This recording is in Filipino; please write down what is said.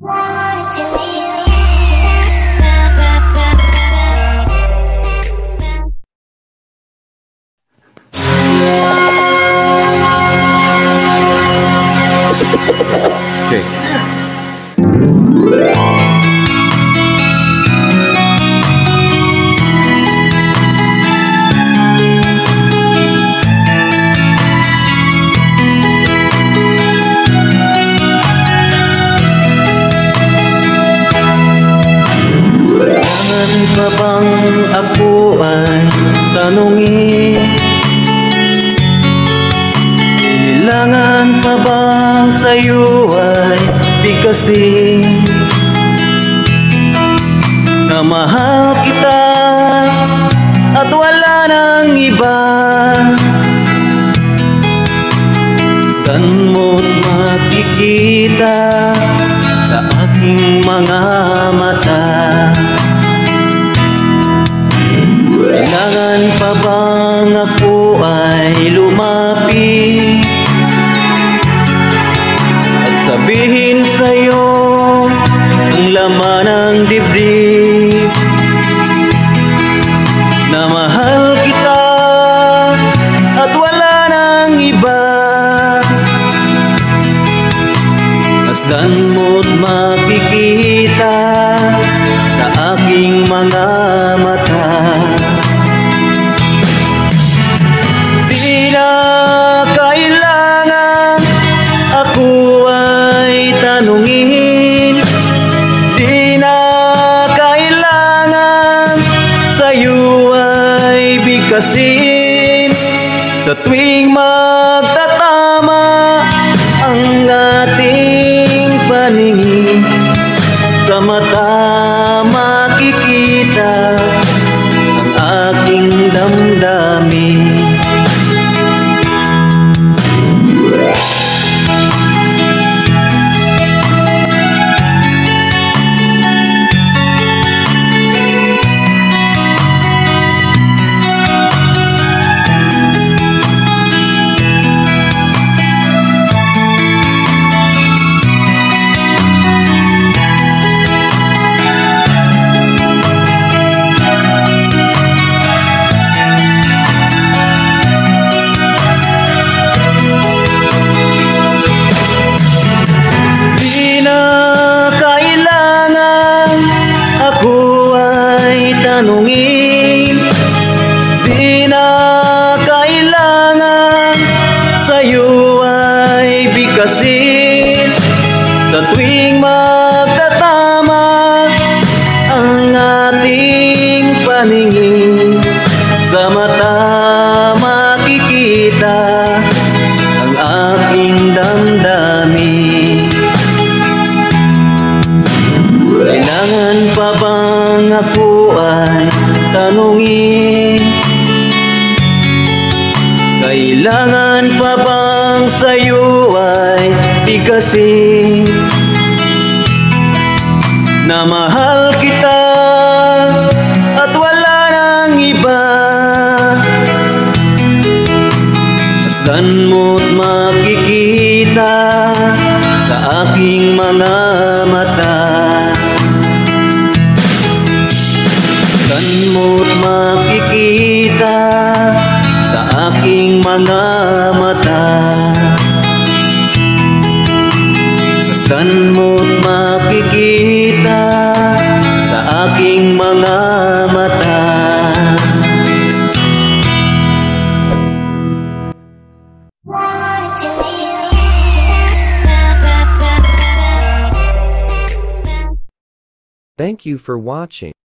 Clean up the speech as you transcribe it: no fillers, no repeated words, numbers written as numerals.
Pa bang ako ay tanungin? Kailangan pa bang sa'yo ay bigkasin na mahal kita at wala nang iba? Saan mo't makikita sa aking mga mata? Kailangan pa bang ako ay lumapit at sabihin sa'yo ang laman ng dibdib na mahal kita at wala nang iba? Masdan mo't makikita sa aking mga mata. Di na kailangan ako ay tanungin, di na kailangan sa'yo ay bigkasin. Sa tuwing magtatama ang ating paningin, sa mata makikita ang aking damdamin. Tanungin, di na kailangan sa'yo ay bigkasin. Sa tuwing magtatama ang ating paningin, sa mata makikita ang aking damdamin. Kailangan pa bang ako ay tanungin? Kailangan pa bang sa'yo ay bigkasin na mahal kita at wala nang iba? Masdan mo't makikita sa aking mga mata. Saan mo't makikita sa aking mga mata? Saan mo't makikita sa aking mga mata? Thank you for watching.